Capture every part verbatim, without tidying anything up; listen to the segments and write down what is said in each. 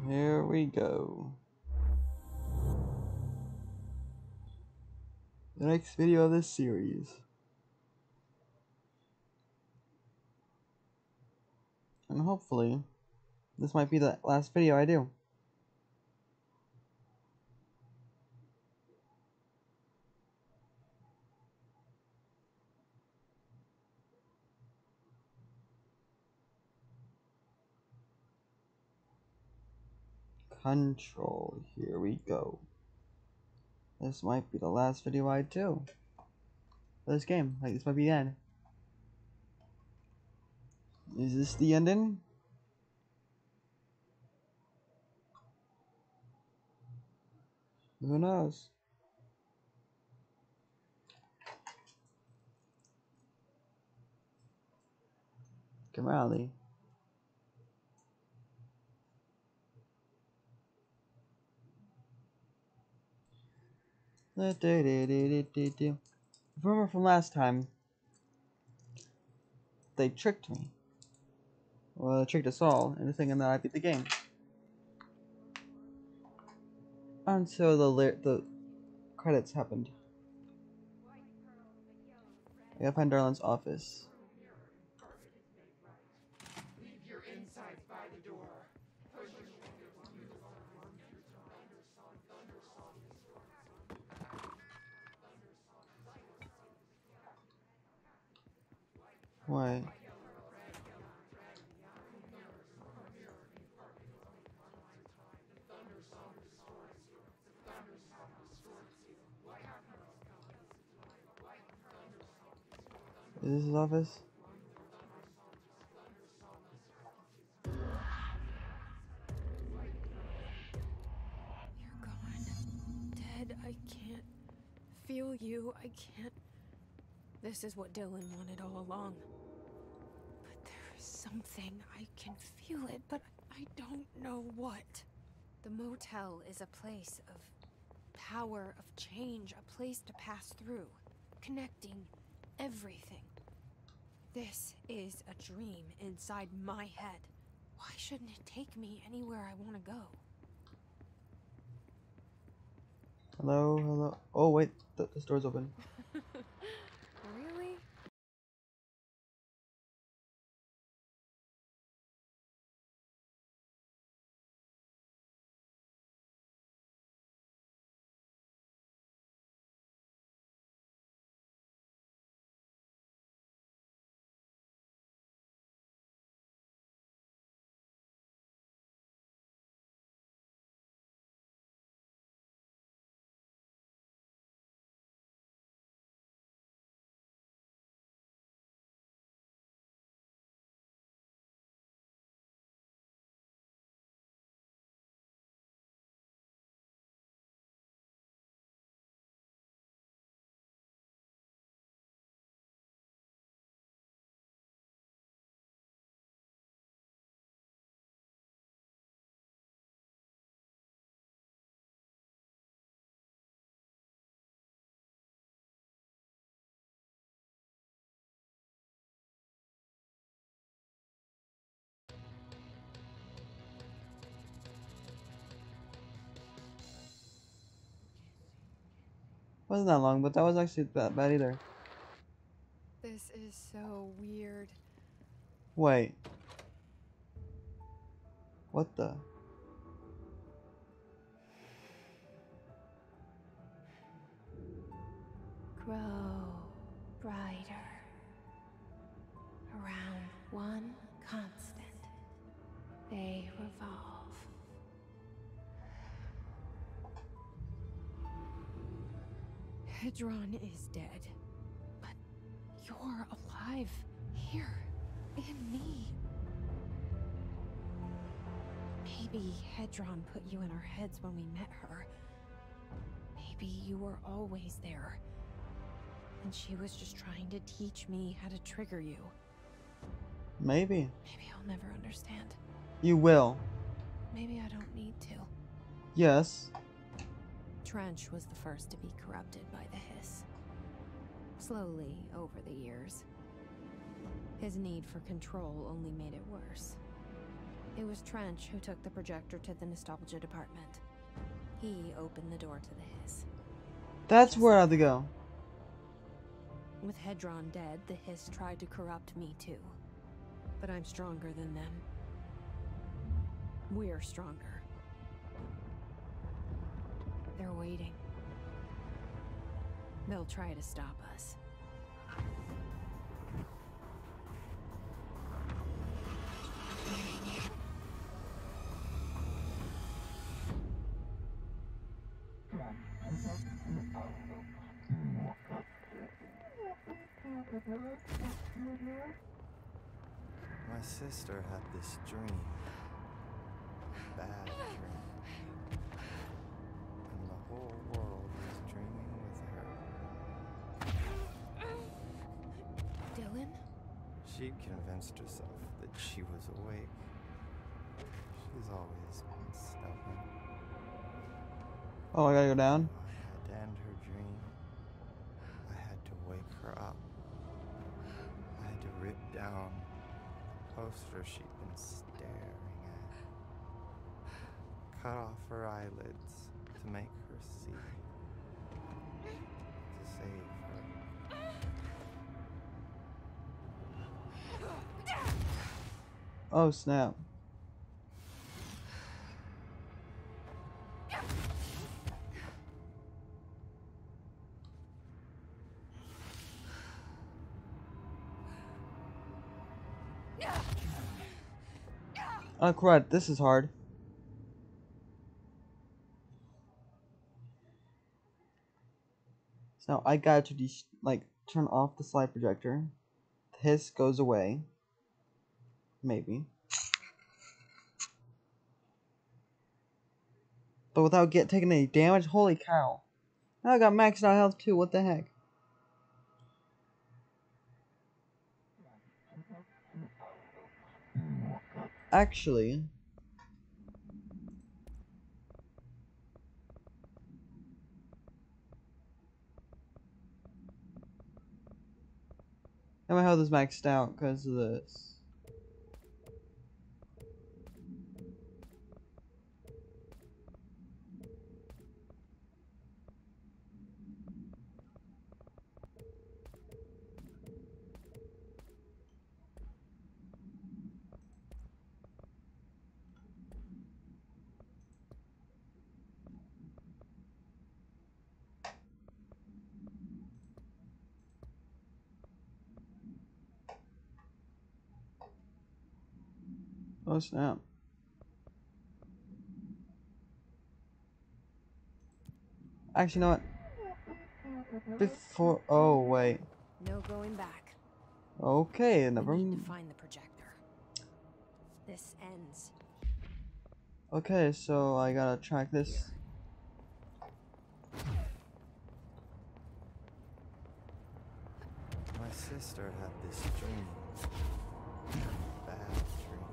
Here we go. The next video of this series. And hopefully, this might be the last video I do. Control. Here we go. This might be the last video I do for this game. Like, this might be the end. Is this the ending? Who knows? Kamali. Remember from last time, they tricked me. Well, they tricked us all into thinking that I beat the game. Until the the credits happened. I gotta find Darlin's office. Why? Is this his office? You're gone. Dead. I can't feel you. I can't. This is what Dylan wanted all along. But there is something. I can feel it, but I don't know what. The motel is a place of power, of change, a place to pass through, connecting everything. This is a dream inside my head. Why shouldn't it take me anywhere I want to go? Hello, hello. Oh wait, the, the door's open. Really? Wasn't that long, but that was actually that bad either. This is so weird. Wait. What the? Grow brighter. Around one constant, they revolve. Hedron is dead, but you're alive here in me. Maybe Hedron put you in our heads when we met her. Maybe you were always there, and she was just trying to teach me how to trigger you. Maybe. Maybe I'll never understand. You will. Maybe I don't need to. Yes. Trench was the first to be corrupted by the hiss. Slowly, over the years. His need for control only made it worse. It was Trench who took the projector to the nostalgia department. He opened the door to the hiss. That's where I have to go. With Hedron dead, the hiss tried to corrupt me too. But I'm stronger than them. We're stronger. They're waiting. They'll try to stop us. My sister had this dream. A bad dream. And the whole world was dreaming with her. Dylan? She'd convinced herself that she was awake. She's always been stubborn. Oh, I gotta go down? I had to end her dream. I had to wake her up. I had to rip down the poster she'd been staring at. Cut off her eyelids to make her see. To save her. Oh, snap. Oh crud, this is hard. So now I got to de like turn off the slide projector. The hiss goes away. Maybe. But without get taking any damage. Holy cow. Now I got maxed out health too, what the heck? Actually, my health is maxed out because of this. Oh snap. Actually, you know what? Before. Oh, wait. No going back. Okay, never We need mind. to find the projector. This ends. Okay, so I gotta track this. My sister had this dream. A bad dream.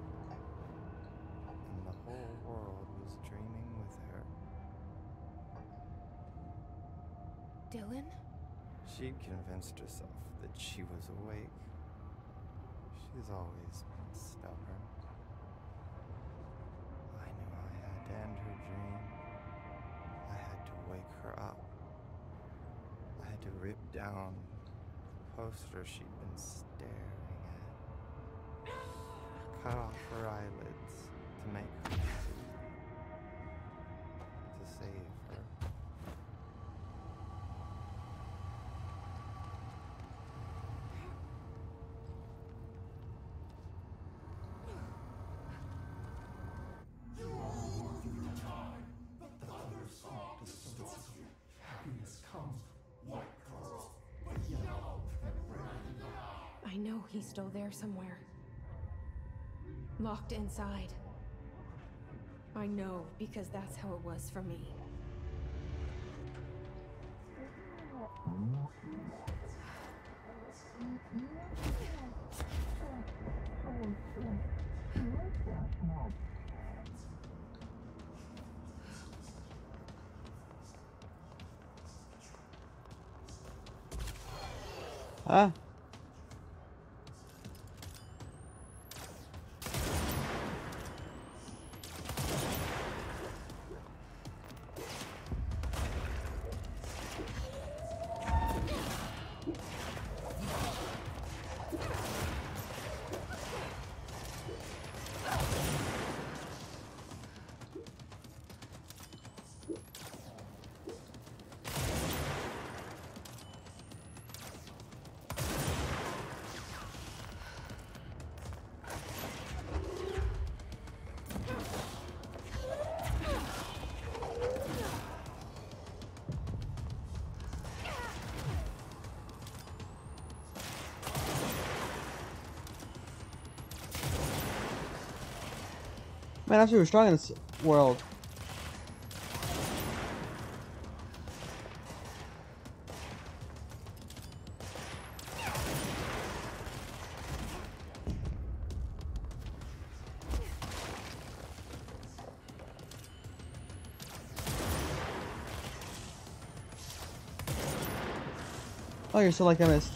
And the whole world was dreaming with her. Dylan? She'd convinced herself that she was awake. She's always been stubborn. I knew I had to end her dream. I had to wake her up. I had to rip down the poster she'd been staring at. Cut off her eyelids to make her see. To save her. I know he's still there somewhere. Locked inside. I know, because that's how it was for me. Huh? Man, I'm super strong in this world. Oh, you're so like I missed.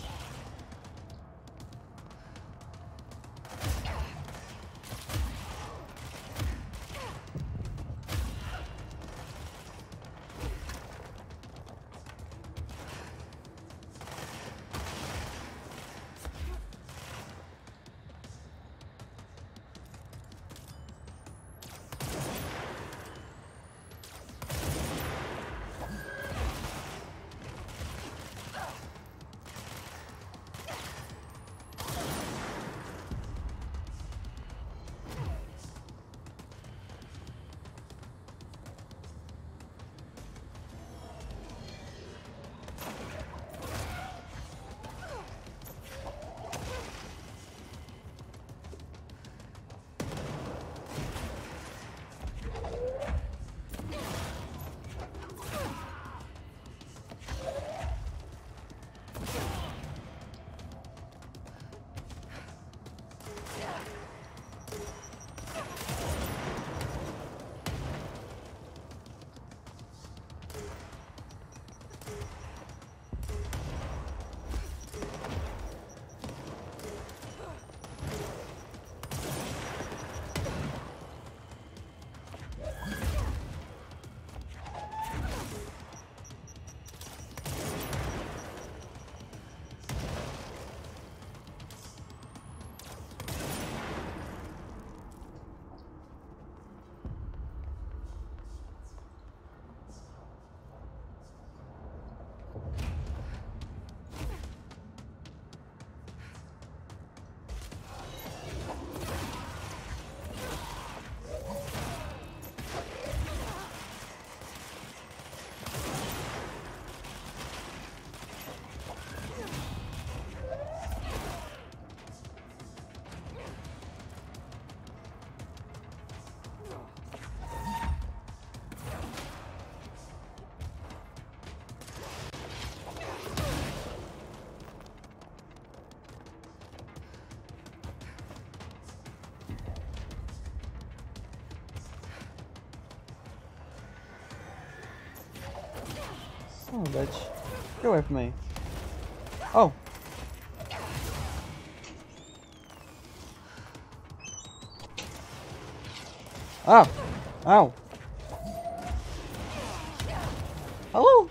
Son of a bitch. Get away from me. Oh. Ow. Ow. Hello?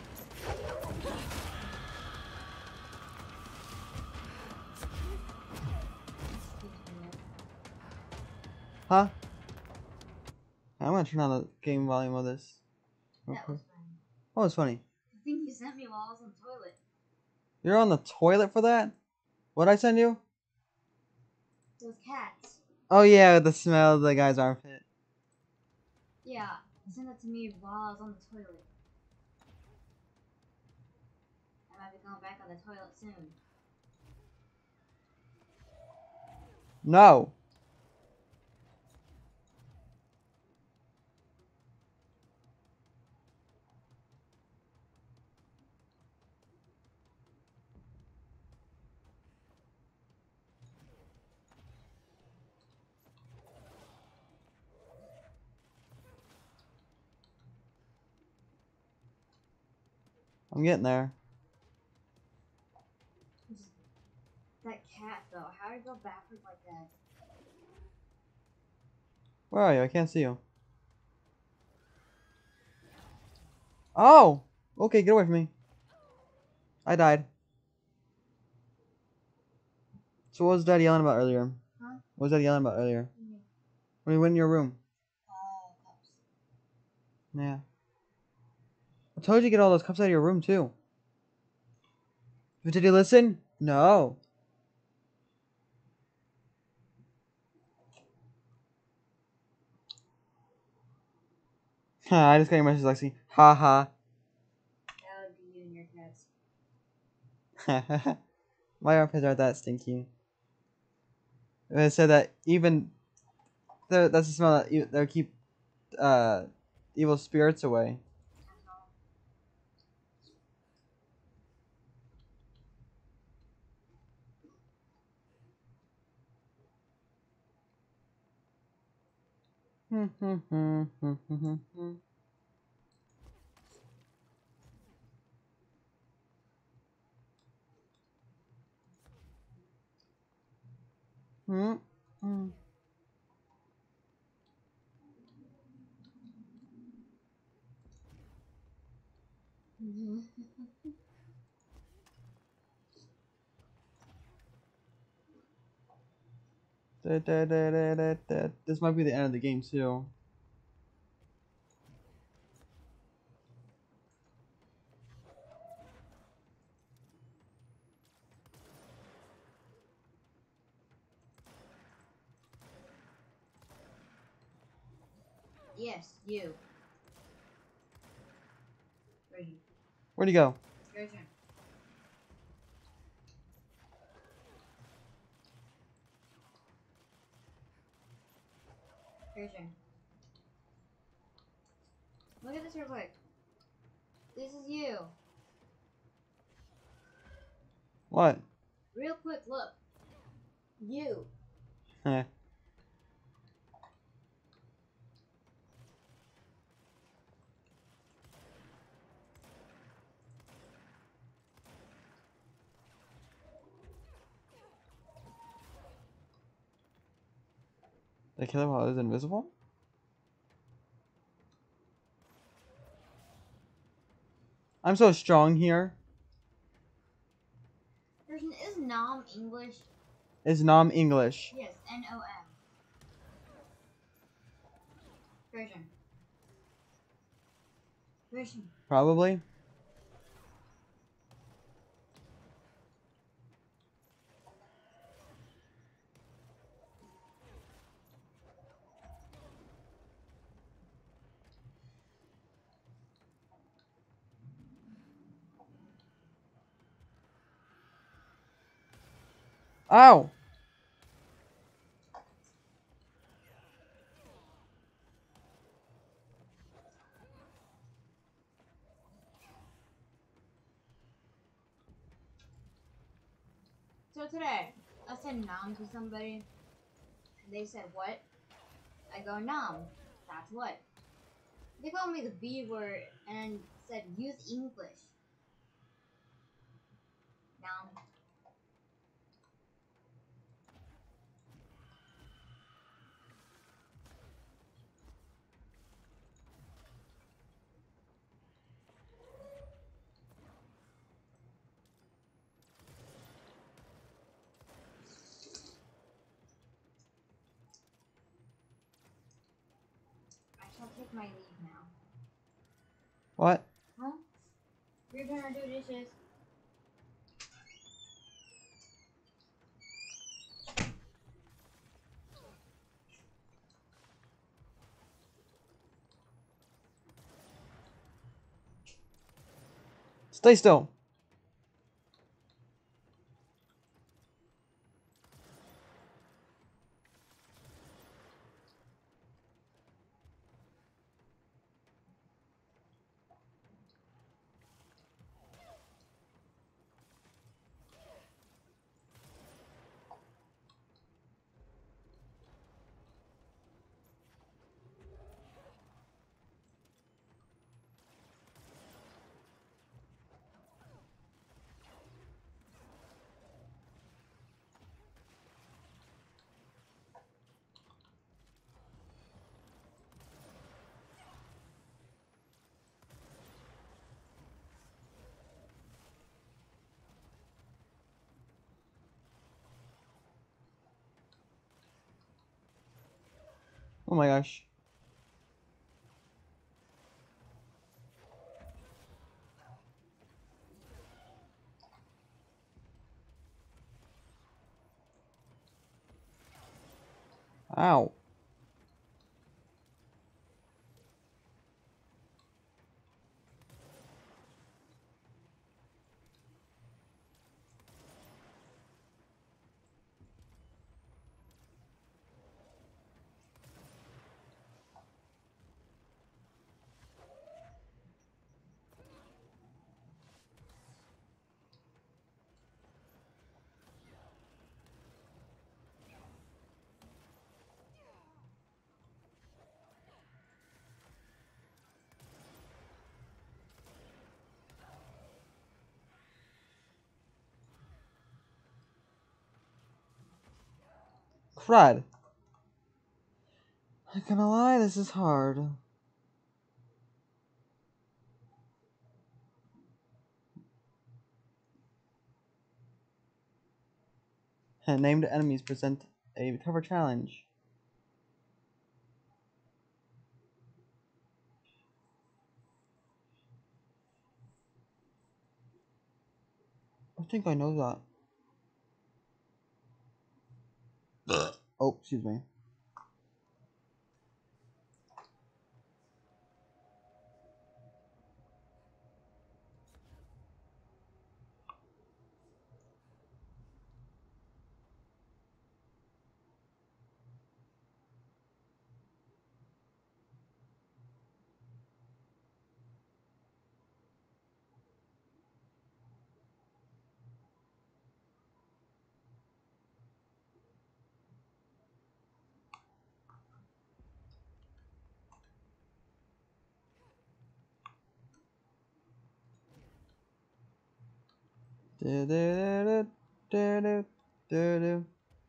Huh? I'm gonna turn on the game volume of this. That was funny. What was funny? The thing you sent me while I was on the toilet. You're on the toilet for that? What'd I send you? Those cats. Oh yeah, the smell of the guy's armpit. Yeah, you sent that to me while I was on the toilet. I might be going back on the toilet soon. No. I'm getting there. That cat, though, how did it go backwards like that? Where are you? I can't see you. Oh! Okay, get away from me. I died. So what was Dad yelling about earlier? Huh? What was Dad yelling about earlier? Mm-hmm. When we went in your room? Oh, cups. Yeah. I told you to get all those cups out of your room, too. But did he listen? No. I just got your message, Lexi. Ha ha. That would be you and your cats. My armpits aren't that stinky. It said that even The, that's the smell that e- that keep uh, evil spirits away. Da, da, da, da, da, da. This might be the end of the game too. Yes, you. Where'd you? Where'd he go? Your turn. Your turn. Look at this real quick. This is you. What? Real quick, look. You. Heh. Did I kill him while I was invisible? I'm so strong here. Person is Nom English. Is Nom English? Yes, N O M. Version. Version. Probably. Ow! So today, I said Nom to somebody. They said what? I go Nom. That's what. They called me the B word and said use English. Nom. I shall take my leave now. What? Huh? You're gonna do dishes. Stay still. Oh my gosh. Ow. crud. Not gonna lie, this is hard. Named enemies present a cover challenge. I think I know that. Oh, excuse me. Do do do do do do.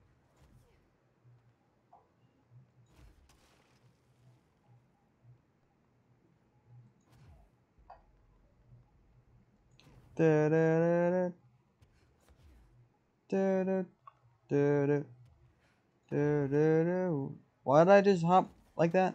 Do do do do do do do do do. Why did I just hop like that?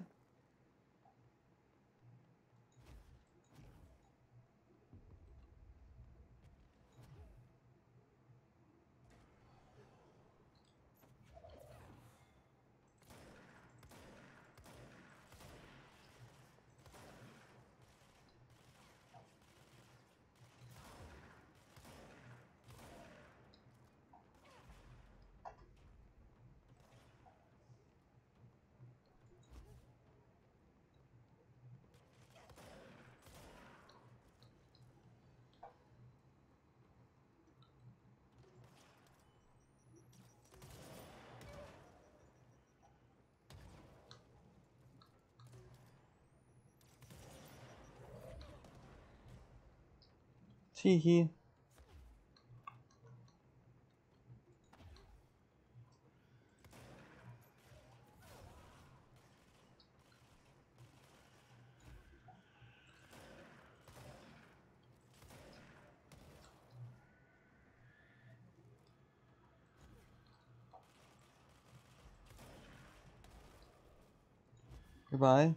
Tee hee. Goodbye.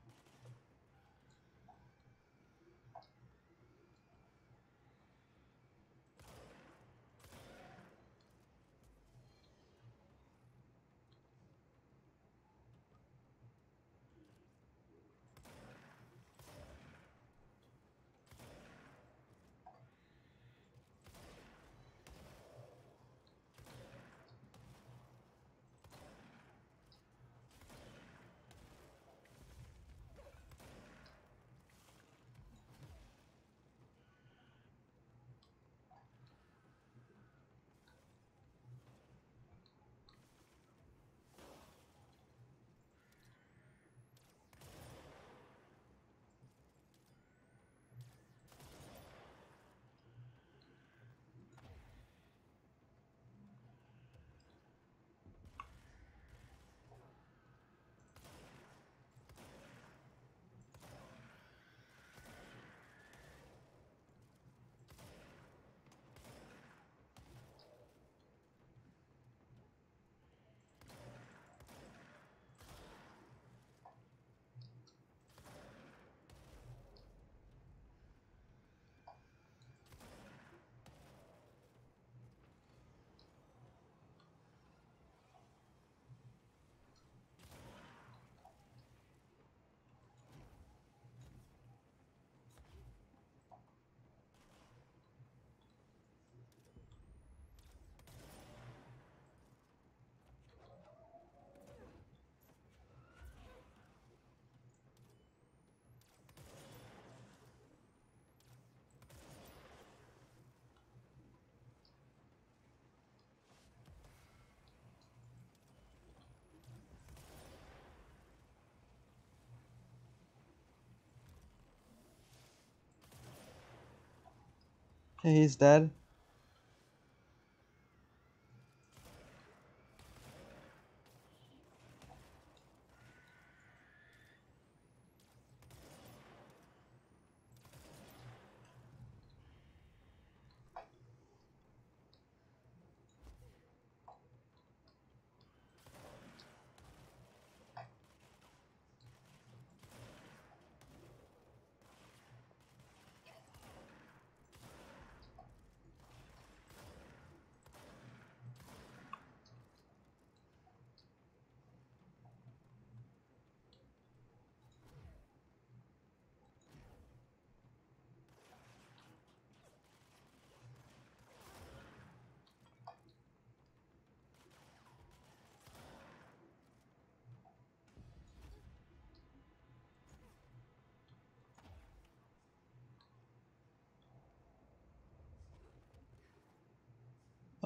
Okay, he's dead.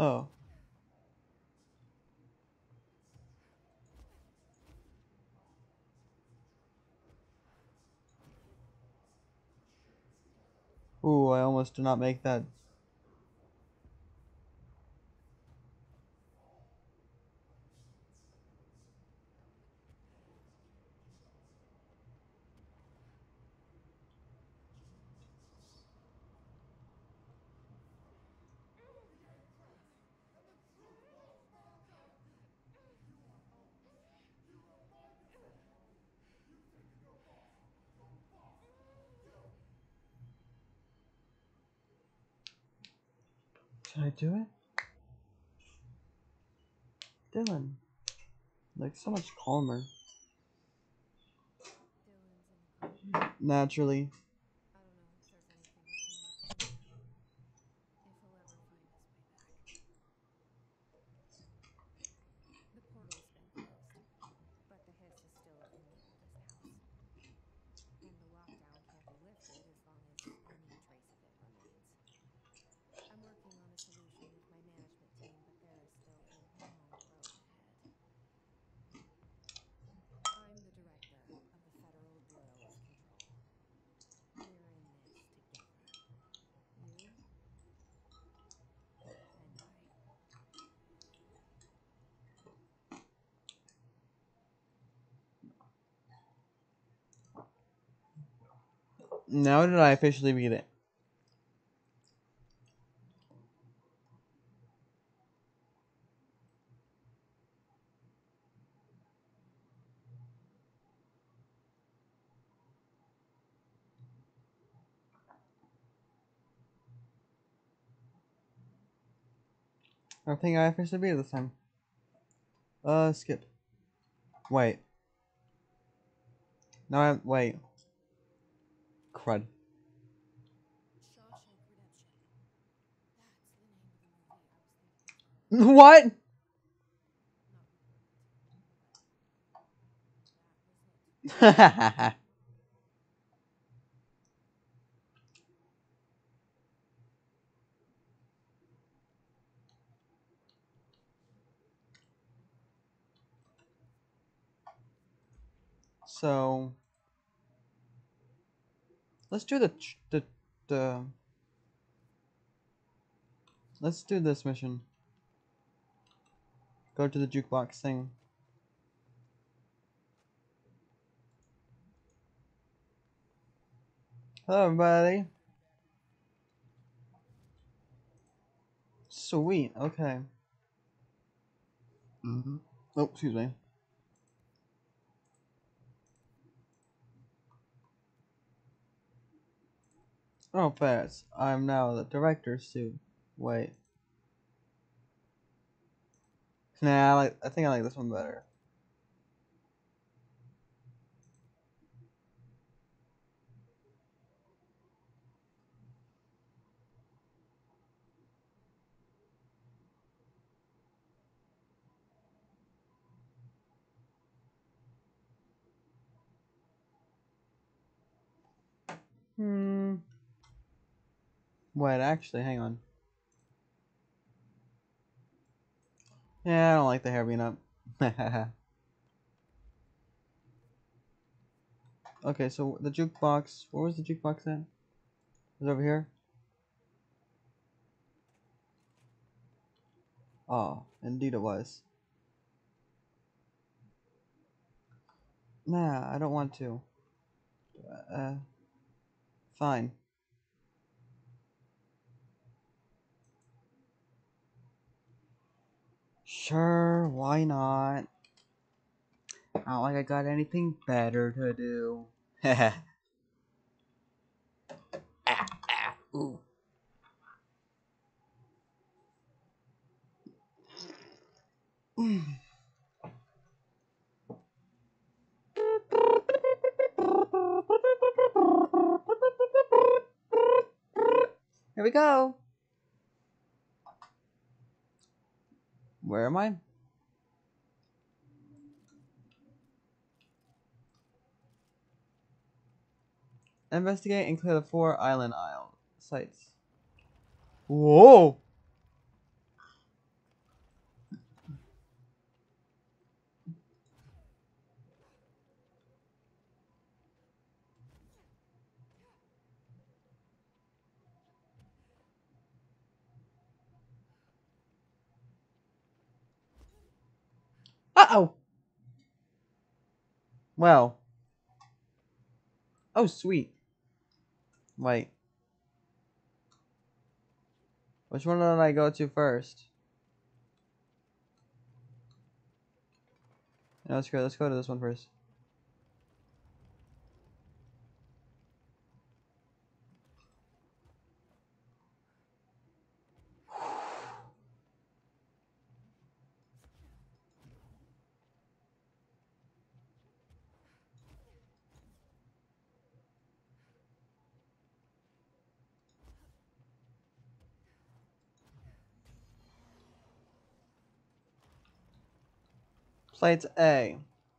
Oh. Ooh, I almost did not make that. Should I do it? Dylan. Like, so much calmer. Naturally. I don't know if there's anything that can let him. If he'll ever find his way back. The portal's been closed, but the hiss is still in the oldest house. And the lockdown can't be lifted as long as any trace of it remains. I'm working on a solution with my management team, but there is still a long road ahead. I'm the director of the Federal Bureau of Control. We're in this together. You and I. Now did I officially beat it? I think I officially beat it this time. Uh, skip. Wait. No, I wait. Crud. Shawshank Redemption. That's the name of the movie I was thinking of. What? Not important. But that was it. So let's do the ch- the the. Let's do this mission. Go to the jukebox thing. Hello, everybody. Sweet. Okay. Mm-hmm. Oh, excuse me. Oh, fast. I'm now the director's suit. Wait. Nah, I like. I think I like this one better. Hmm. Wait, actually, hang on. Yeah, I don't like the hair being up. Okay, so the jukebox. Where was the jukebox at? Is it over here? Oh, indeed it was. Nah, I don't want to. Uh, fine. Sure, why not? Not like I got anything better to do. ah, ah, ooh. Here we go. Where am I? Investigate and clear the four island isle sites. Whoa! Uh-oh! Well. Oh, sweet. Wait. Which one did I go to first? No, let's go. Let's go to this one first. Plate A.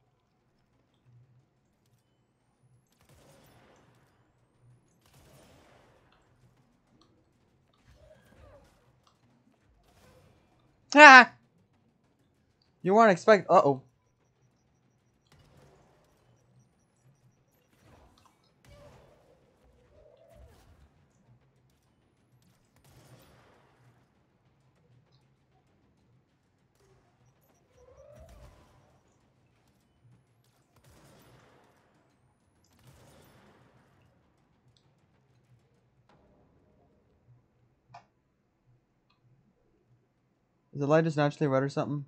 Ah! You weren't expect. Uh oh. Is the light just naturally red or something?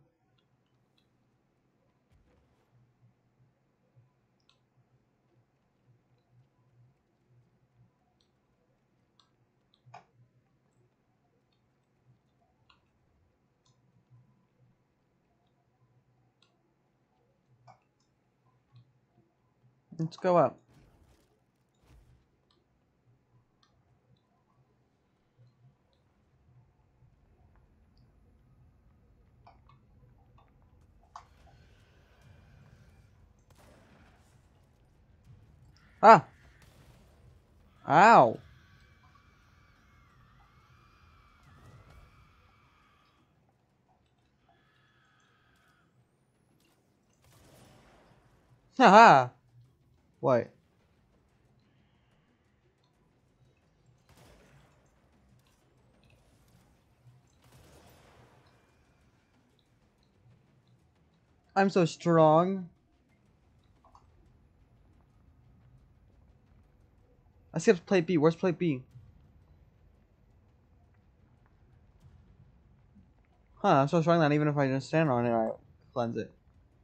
Let's go up. Ah! Ow! Haha! What? I'm so strong. I skipped plate B. Where's plate B? Huh, I'm so strong that even if I just stand on it, I cleanse it.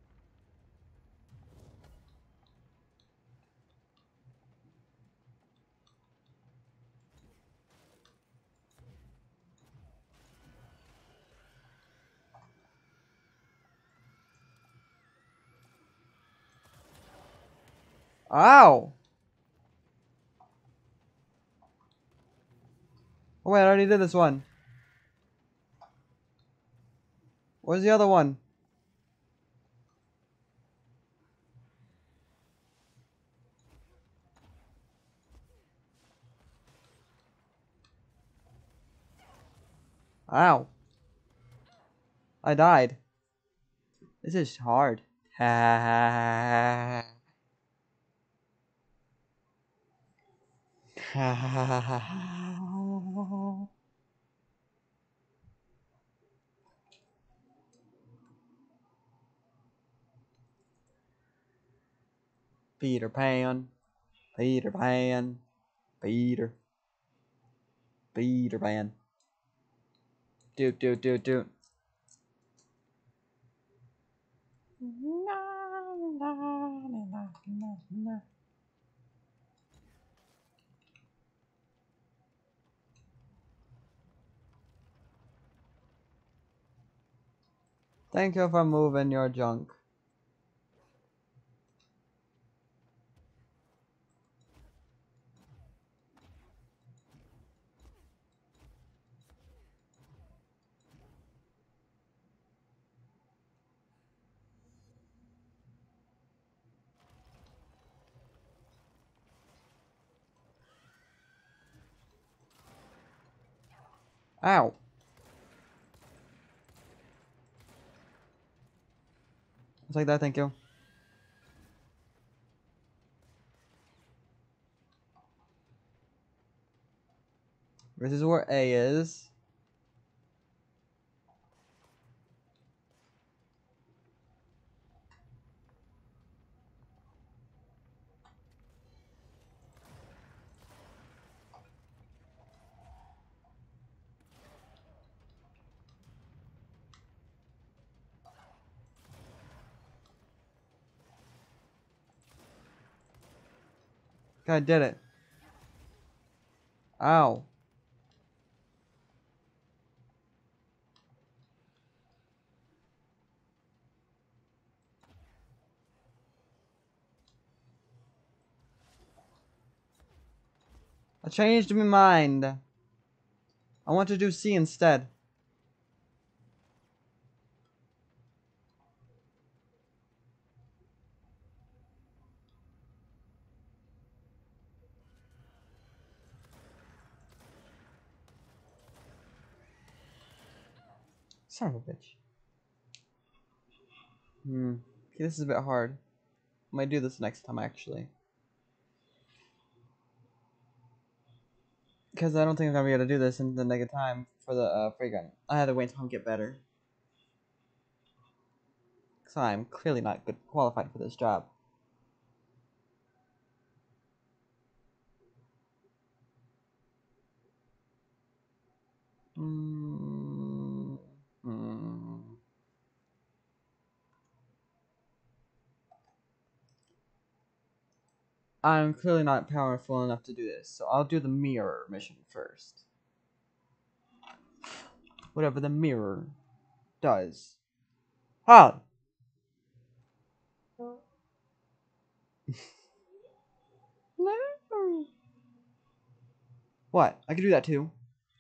Ow! Oh wait, I already did this one. Where's the other one? Ow. I died. This is hard. Ha ha ha ha ha. Peter Pan. Peter Pan. Peter. Peter Pan. Doot doot doot doot. Thank you for moving your junk. Ow. Just like that, thank you. This is where A is. I did it. Ow. I changed my mind. I want to do C instead. Son of a bitch. Hmm. Okay, this is a bit hard. I might do this next time, actually. Because I don't think I'm going to be able to do this in the negative time for the uh, free gun. I had to wait until I get better. Because I'm clearly not good qualified for this job. Mm hmm. I'm clearly not powerful enough to do this, so I'll do the mirror mission first. Whatever the mirror does. Ah! No. What? I can do that too.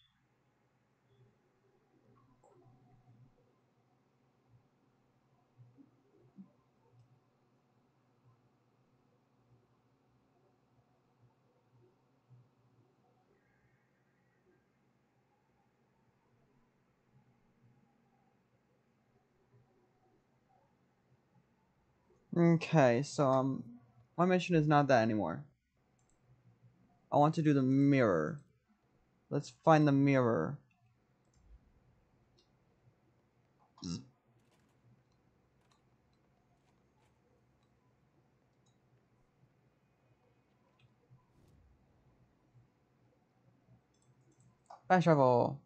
Okay, so um, my mission is not that anymore. I want to do the mirror. Let's find the mirror. Fast travel.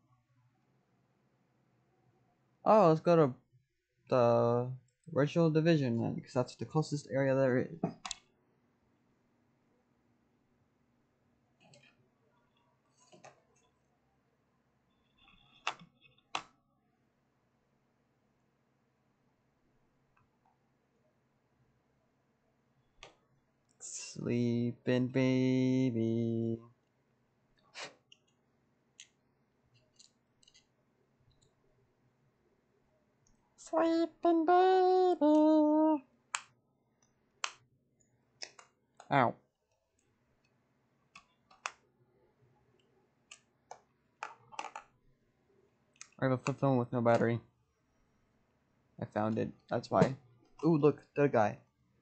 Oh, let's go to the virtual division then, because that's the closest area there is. Sleeping baby. Sleeping baby. Ow. I have a flip phone with no battery. I found it. That's why. Ooh, look, the guy.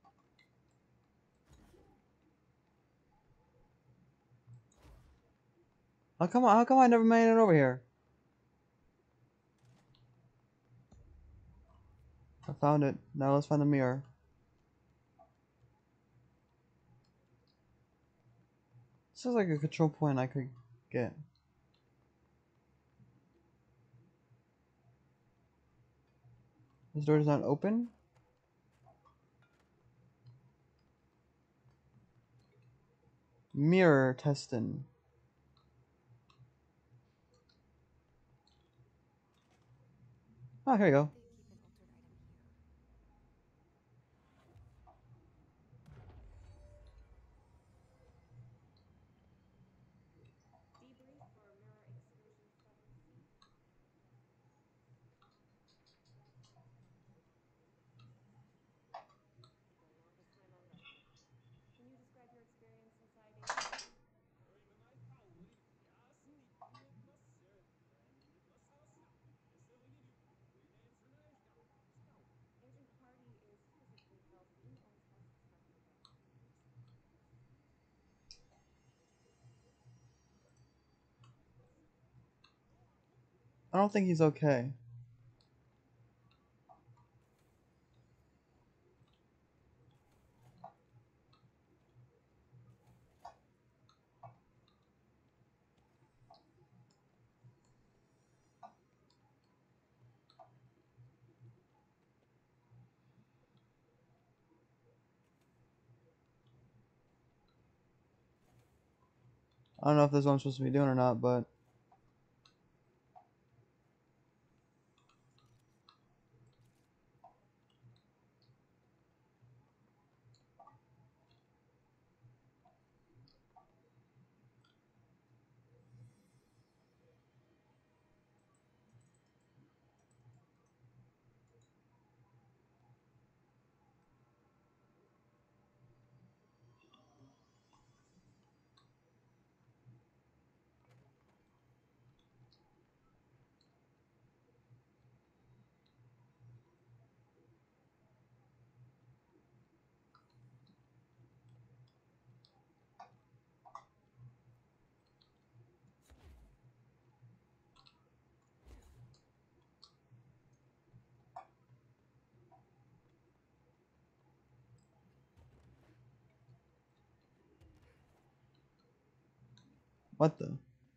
How come? How come I never made it over here? I found it. Now let's find the mirror. This is like a control point I could get. This door is not open. Mirror testing. Oh, here you go. I don't think he's okay. I don't know if this is what I'm supposed to be doing or not, but what the?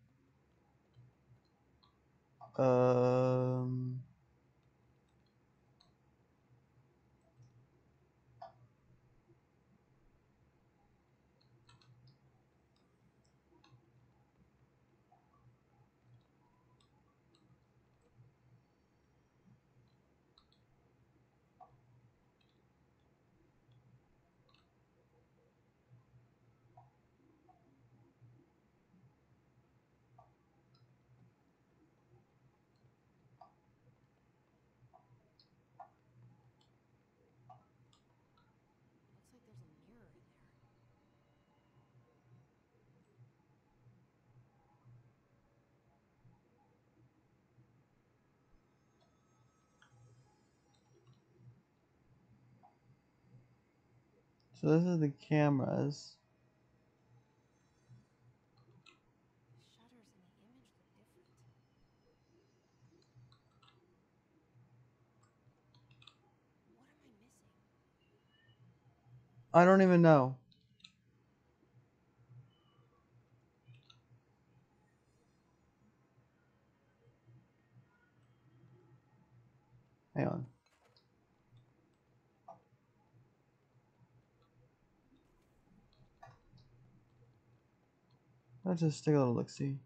Um. Looks like there's a mirror in there. So this is the cameras. The shutters in the image look different. What am I missing? I don't even know. Hang on. Let's just take a little look see.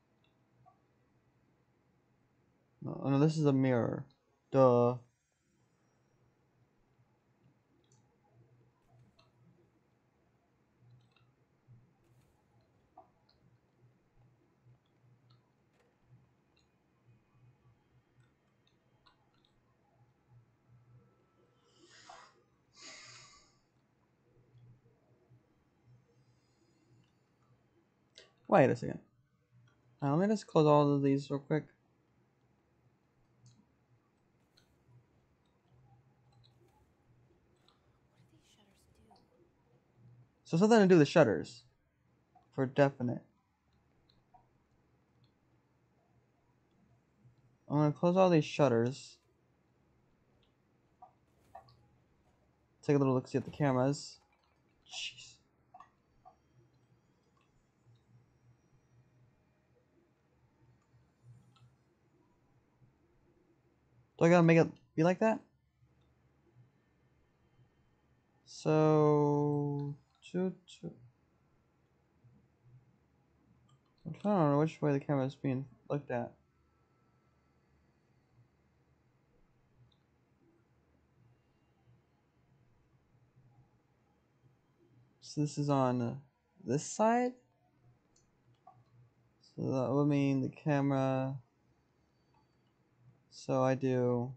No, no, this is a mirror. Duh. Wait a second. Now, let me just close all of these real quick. What do these shutters do? So something to do with the shutters. For definite. I'm gonna close all these shutters. Take a little look see at the cameras. Jeez. Do I gotta make it be like that? So two two. I'm trying to remember which way the camera is being looked at. So this is on uh, this side. So that would mean the camera. So I do.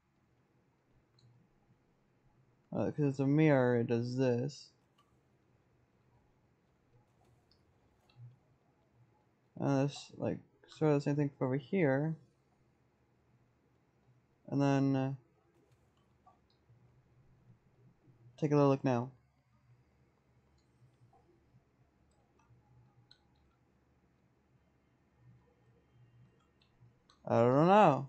Because uh, it's a mirror, it does this. And it's like sort of the same thing for over here. And then uh, take a little look now. I don't know.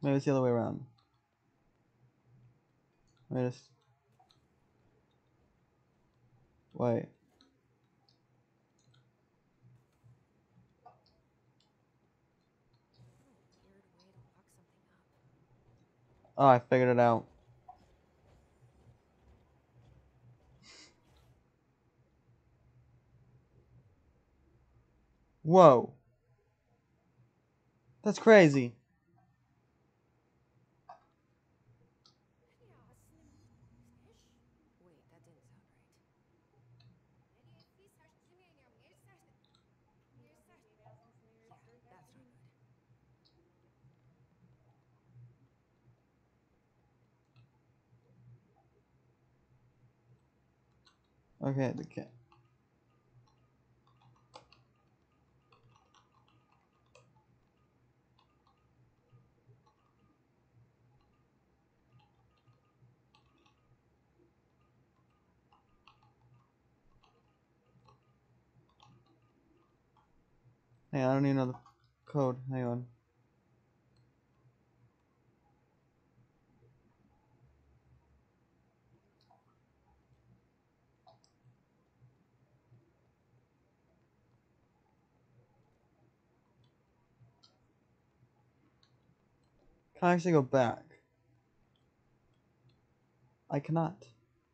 Maybe it's the other way around. Let me just... Wait. Oh, I figured it out. Whoa. That's crazy. Wait, that didn't sound right. Yeah, that's not good. Okay, the cat. Hey, I don't even know the code. Hang on. Can I actually go back? I cannot.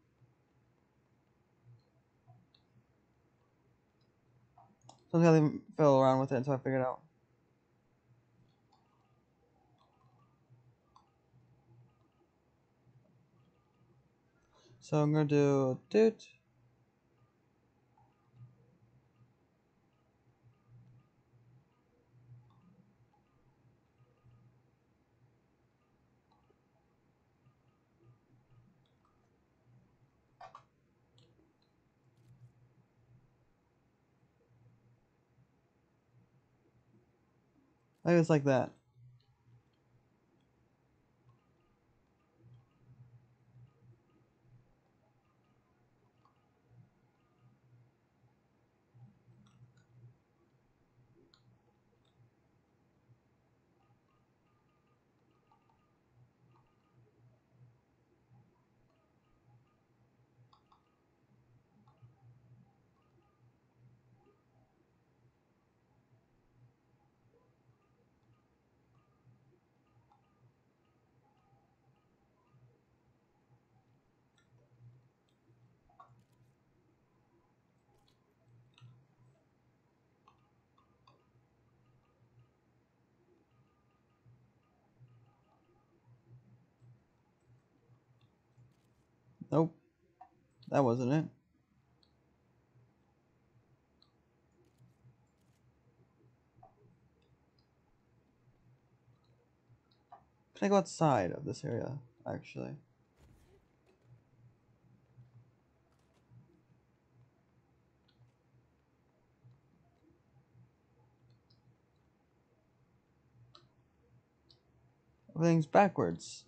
So I'm gonna fiddle around with it until I figure it out. So I'm gonna do doot. I think it's like that. Nope. That wasn't it. Can I go outside of this area, actually? Everything's backwards.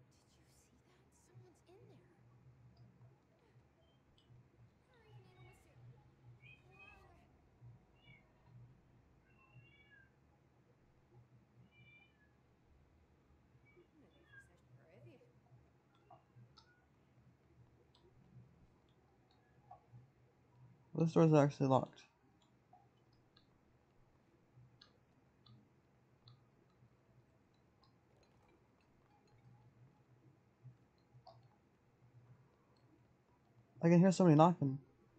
This door's actually locked. I can hear somebody knocking.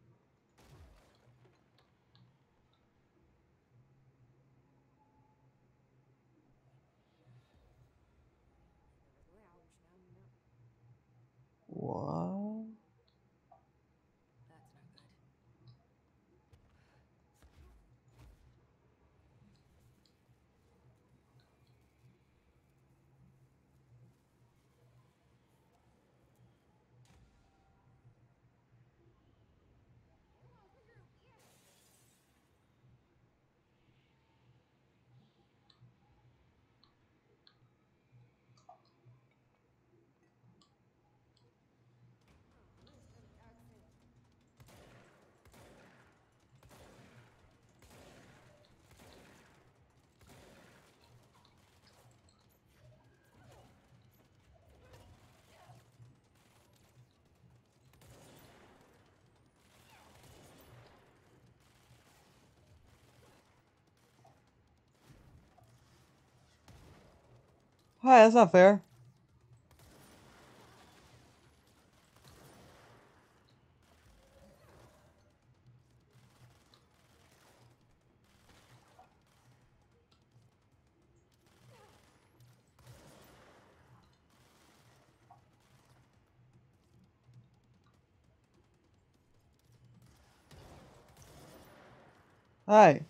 What? That's not good. Hi, that's not fair. Hi.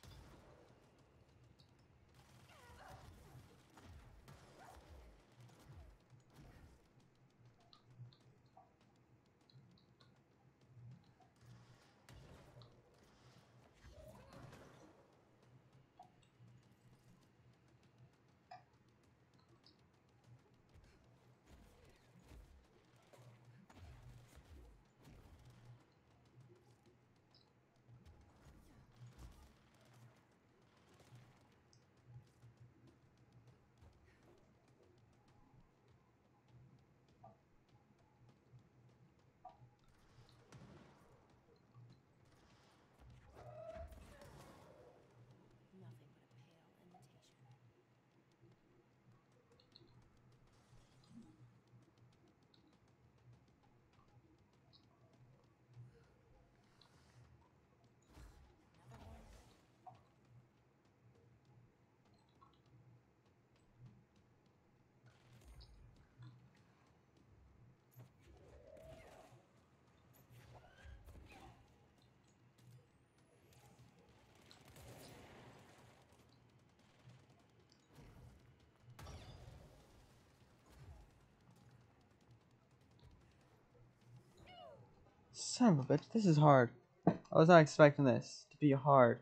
Son of a bitch, this is hard. I was not expecting this to be hard.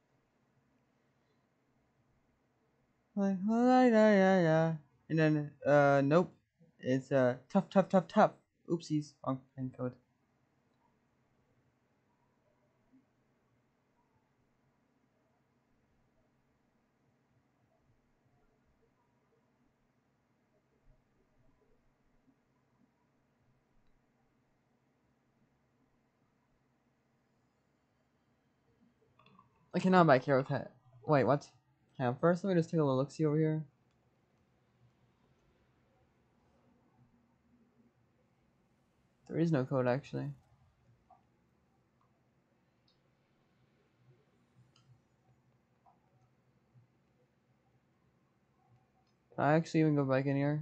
Like, yeah, yeah, yeah. And then, uh, nope. It's, uh, tough, tough, tough, tough. Oopsies. Wrong pin code. Okay, now I'm back here. Okay. Wait, what? Hang on, first let me just take a little look-see over here. There is no code, actually. Can I actually even go back in here?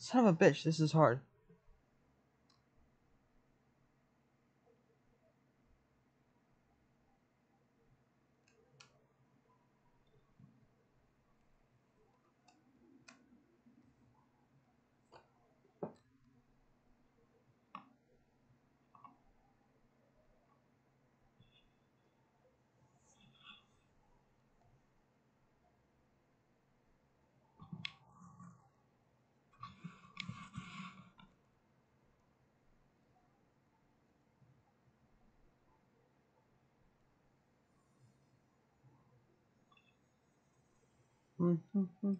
Son of a bitch, this is hard. Mm-hmm.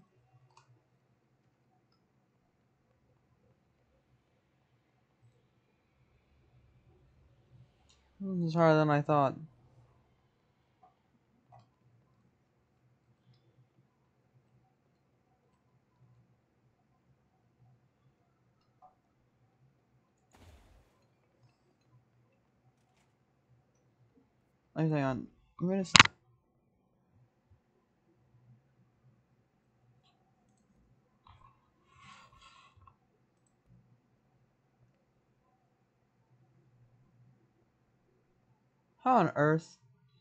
This is harder than I thought. Hang on. I'm gonna. How on earth?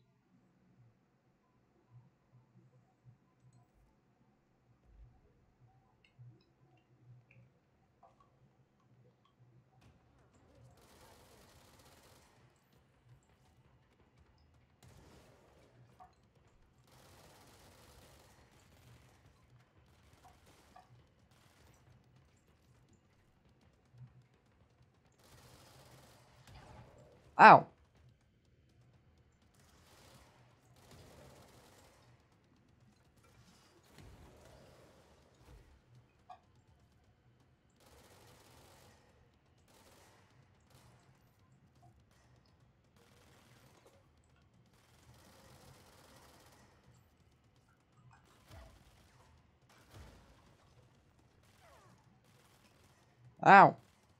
Ow! Ow!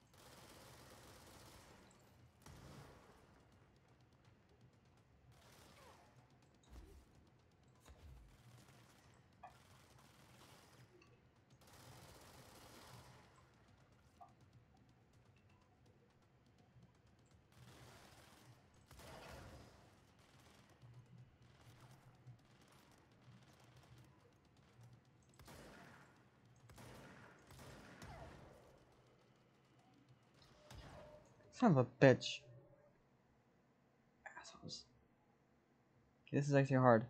Son of a bitch. Assholes. Okay, this is actually hard.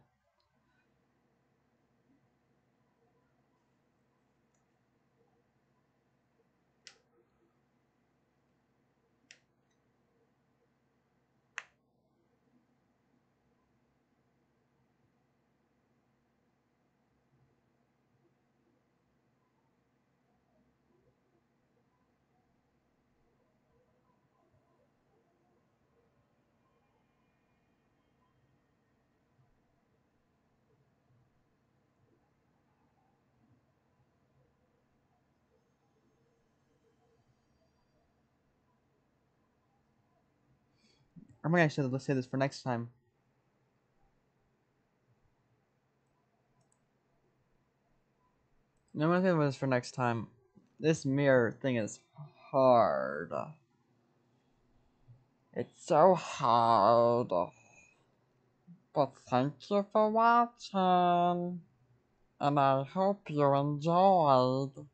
I'm gonna actually let's say this for next time. I'm gonna say this for next time. This mirror thing is hard. It's so hard. But thank you for watching. And I hope you enjoyed.